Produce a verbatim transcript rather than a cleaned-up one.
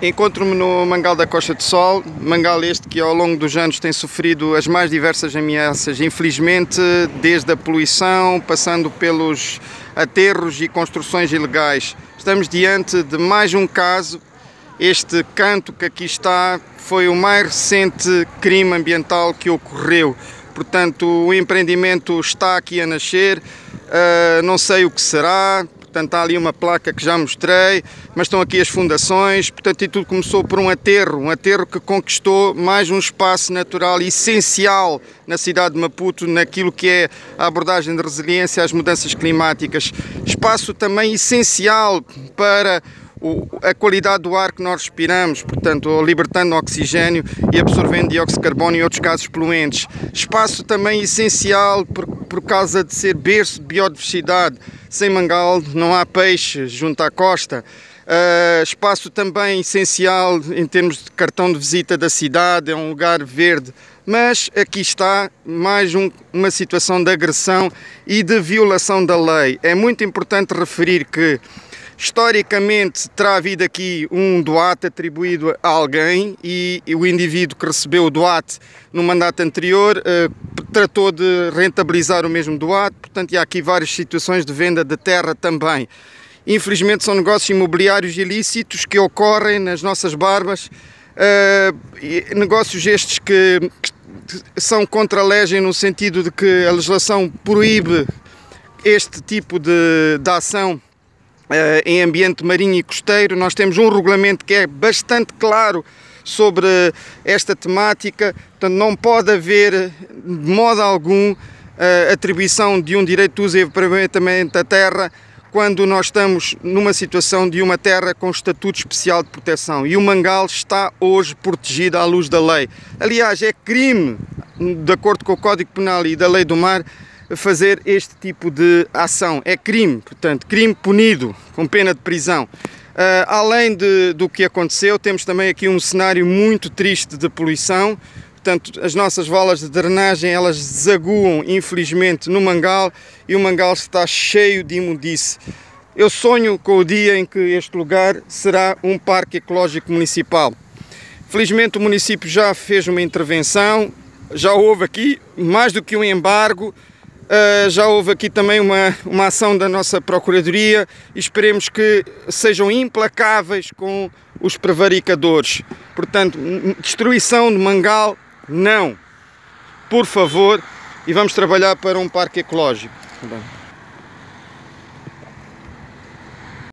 Encontro-me no Mangal da Costa do Sol, mangal este que ao longo dos anos tem sofrido as mais diversas ameaças, infelizmente, desde a poluição, passando pelos aterros e construções ilegais. Estamos diante de mais um caso. Este canto que aqui está foi o mais recente crime ambiental que ocorreu. Portanto, o empreendimento está aqui a nascer, uh, não sei o que será. Portanto, há ali uma placa que já mostrei, mas estão aqui as fundações. Portanto, e tudo começou por um aterro, um aterro que conquistou mais um espaço natural essencial na cidade de Maputo, naquilo que é a abordagem de resiliência às mudanças climáticas. Espaço também essencial para a qualidade do ar que nós respiramos, portanto, libertando oxigênio e absorvendo dióxido de carbono e outros gases poluentes. Espaço também essencial por, por causa de ser berço de biodiversidade. Sem mangal não há peixe junto à costa. Uh, espaço também essencial em termos de cartão de visita da cidade, é um lugar verde. Mas aqui está mais um, uma situação de agressão e de violação da lei. É muito importante referir que historicamente terá havido aqui um doate atribuído a alguém e o indivíduo que recebeu o doate no mandato anterior eh, tratou de rentabilizar o mesmo doate, portanto há aqui várias situações de venda de terra também. Infelizmente são negócios imobiliários ilícitos que ocorrem nas nossas barbas, eh, negócios estes que, que são contra a lei no sentido de que a legislação proíbe este tipo de, de ação Uh, em ambiente marinho e costeiro. Nós temos um regulamento que é bastante claro sobre esta temática, portanto não pode haver de modo algum uh, atribuição de um direito de uso e aproveitamento da terra quando nós estamos numa situação de uma terra com estatuto especial de proteção, e o mangal está hoje protegido à luz da lei. Aliás, é crime, de acordo com o Código Penal e da Lei do Mar, fazer este tipo de ação. É crime, portanto, crime punido com pena de prisão. Uh, além de, do que aconteceu, temos também aqui um cenário muito triste de poluição. Portanto, as nossas valas de drenagem, elas desaguam, infelizmente, no mangal, e o mangal está cheio de imundice. Eu sonho com o dia em que este lugar será um parque ecológico municipal. Felizmente o município já fez uma intervenção, já houve aqui mais do que um embargo. Uh, já houve aqui também uma, uma ação da nossa Procuradoria e esperemos que sejam implacáveis com os prevaricadores. Portanto, destruição de mangal, não. Por favor, e vamos trabalhar para um parque ecológico. Bem.